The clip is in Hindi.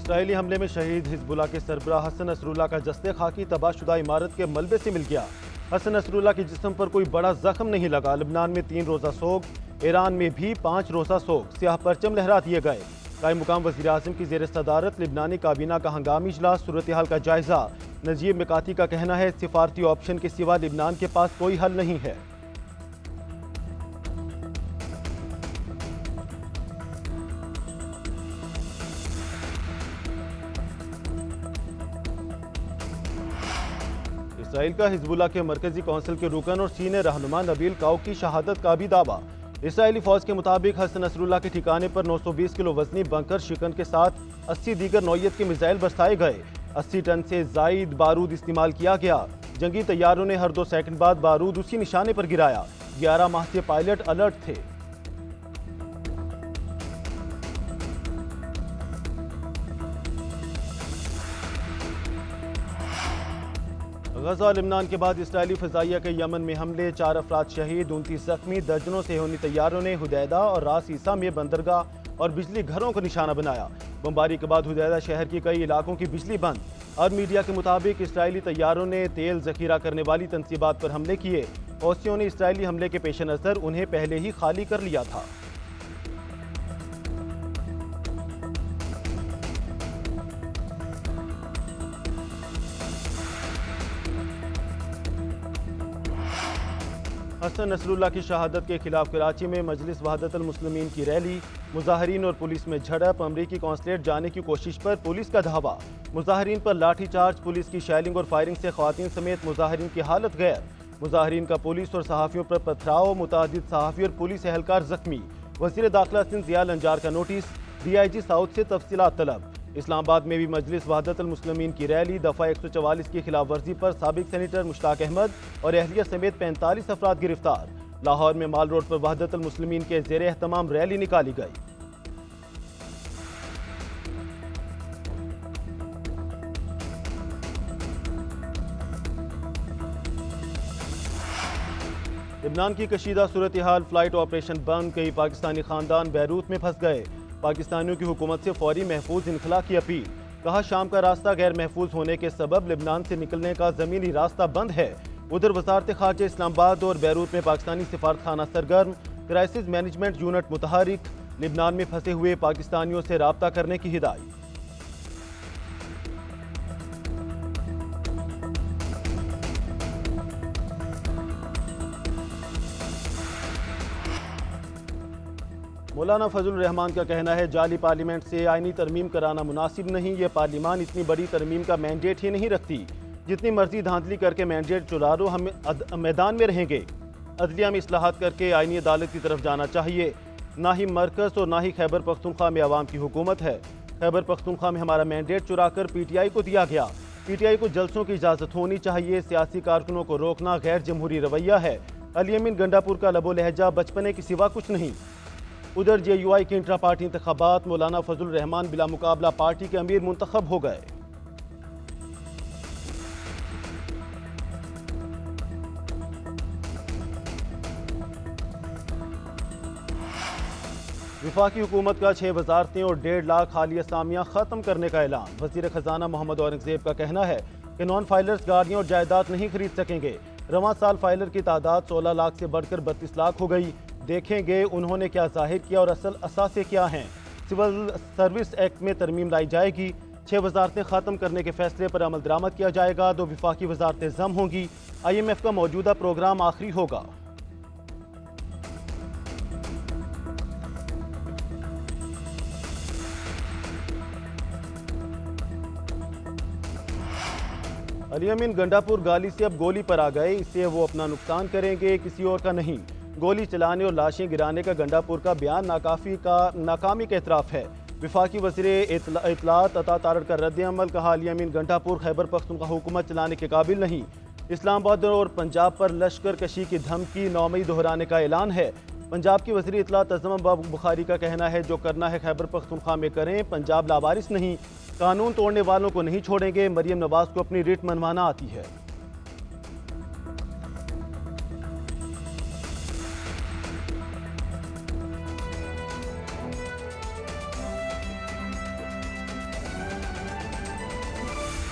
इसराइली हमले में शहीद हिजबुल्लाह के सरबराह हसन नसरुल्लाह का जस्ते खाकी तबाहशुदा इमारत के मलबे से मिल गया। हसन नसरुल्लाह के जिस्म पर कोई बड़ा जख्म नहीं लगा। लबनान में 3 रोज़ा सोग, ईरान में भी 5 रोज़ा सोग, सियाह परचम लहरा दिए गए। कायम मुकाम वज़ीर आज़म की ज़ेर सदारत लिबनानी काबीना का हंगामी इजलास, सूरत हाल का जायजा। नजीब मिकाती का कहना है सिफारती ऑप्शन के सिवा लिबनान के पास कोई हल नहीं है। इसराइल का हिजबुल्लाह के मरकजी कौंसिल के रुकन और सीनियर रहनुमा नबील काउ की शहादत का भी दावा। इसराइली फौज के मुताबिक हसन नसरुल्लाह के ठिकाने पर 920 किलो वजनी बंकर शिकन के साथ 80 दीगर नौयत के मिसाइल बरसाए गए। 80 टन से जायद बारूद इस्तेमाल किया गया। जंगी तैयारों ने हर 2 सेकंड बाद बारूद उसी निशाने पर गिराया। 11 माह से पायलट अलर्ट थे। गजा लिबनान के बाद इसराइली फजाइया के यमन में हमले, 4 अफराद शहीद, 29 जख्मी। दर्जनों सेहूनी तैयारों ने हुदैदा और रास ईसा में बंदरगाह और बिजली घरों को निशाना बनाया। बमबारी के बाद हुदैदा शहर की कई इलाकों की बिजली बंद। और मीडिया के मुताबिक इसराइली तैयारों ने तेल जखीरा करने वाली तंसीबात पर हमले किए। हौसियों ने इसराइली हमले के पेश नज़र उन्हें पहले ही खाली कर लिया था। हसन नसरुल्लाह की शहादत के खिलाफ कराची में मजलिस वहदतुल मुस्लिमीन की रैली। मुजाहरीन और पुलिस में झड़प, अमरीकी कौंसलेट जाने की कोशिश पर पुलिस का धावा। मुजाहरीन पर लाठीचार्ज, पुलिस की शैलिंग और फायरिंग से खवातीन समेत मुजाहरीन की हालत गैर। मुजाहरीन का पुलिस और सहाफ़ियों पर पथराव, मुतादिद सहाफ़ी और पुलिस एहलकार जख्मी। वज़ीर दाखिला सिंध ज़िया लंजार का नोटिस, DIG साउथ से तफसीलात तलब। इस्लामाबाद में भी मजलिस वहदतुल मुस्लिमीन की रैली। दफ़ा 144 की खिलाफ वर्जी पर साबिक सेनेटर मुश्ताक अहमद और अहलिया समेत 45 अफराद गिरफ्तार। लाहौर में माल रोड पर वहदतुल मुस्लिमीन के ज़ेर एहतमाम रैली निकाली गई। लिबनान की कशीदा सूरत हाल, फ्लाइट ऑपरेशन बंद, कई पाकिस्तानी खानदान बैरूत में फंस गए। पाकिस्तानियों की हुकूमत से फौरी महफूज इनखला की अपील। कहा शाम का रास्ता गैर महफूज होने के सबब लिबनान से निकलने का ज़मीनी रास्ता बंद है। उधर वजारत खारजा इस्लामाबाद और बैरूत में पाकिस्तानी सिफारत खाना सरगर्म, क्राइसिस मैनेजमेंट यूनिट मुतहरिक। लिबनान में फंसे हुए पाकिस्तानियों से राब्ता करने की हिदायत। मौलाना फजलुर रहमान का कहना है जाली पार्लियामेंट से आईनी तरमीम कराना मुनासिब नहीं। ये पार्लियामान इतनी बड़ी तरमीम का मैंडेट ही नहीं रखती। जितनी मर्जी धांधली करके मैंडेट चुरा लो, हम मैदान में रहेंगे। अदलिया में इस्लाहात करके आईनी अदालत की तरफ जाना चाहिए। ना ही मरकज़ और ना ही खैबर पख्तूनख्वा में आवाम की हुकूमत है। खैबर पख्तूनख्वा में हमारा मैंडेट चुरा कर PTI को दिया गया। PTI को जलसों की इजाज़त होनी चाहिए। सियासी कारकुनों को रोकना गैर जमहूरी रवैया है। अली अमीन गंडापुर का लबो लहजा बचपने के सिवा कुछ नहीं। उधर JUI के इंट्रा पार्टी इंतखाबात, मौलाना फजलुर रहमान बिला मुकाबला पार्टी के अमीर मुंतखब हो गए। वफाकी हुकूमत का 6 वजारतें और 1.5 लाख खाली असामियाँ ख़त्म करने का ऐलान। वज़ीर ख़जाना मोहम्मद औरंगज़ेब का कहना है कि नॉन फाइलर्स गाड़ियाँ और जायदाद नहीं खरीद सकेंगे। रवां साल फाइलर की तादाद 16 लाख से बढ़कर 32 लाख हो गई। देखेंगे उन्होंने क्या जाहिर किया और असल असासे क्या हैं। सिविल सर्विस एक्ट में तरमीम लाई जाएगी। 6 वजारतें ख़त्म करने के फैसले पर अमल दरामद किया जाएगा। 2 वफाकी वजारतें जम होंगी। IMF का मौजूदा प्रोग्राम आखिरी होगा। अली अमीन गंडापुर गाली से अब गोली पर आ गए। इससे वो अपना नुकसान करेंगे, किसी और का नहीं। गोली चलाने और लाशें गिराने का गंडापुर का बयान नाकामी का एतराफ़ है। वफाकी वज़ीर इत्तलात अता तारड़ का रद्द अमल। कहा अली अमीन गंडापुर खैबर पख्तूनख्वा हुकूमत चलाने के काबिल नहीं। इस्लामाबाद और पंजाब पर लश्कर कशी की धमकी 9 मई दोहराने का ऐलान है। पंजाब की वज़ीर इत्तलात अज़मा बुखारी का कहना है जो करना है खैबर पख्तूनख्वा में करें, पंजाब लावारिस नहीं। कानून तोड़ने वालों को नहीं छोड़ेंगे। मरियम नवाज को अपनी रिट मनवाना आती है।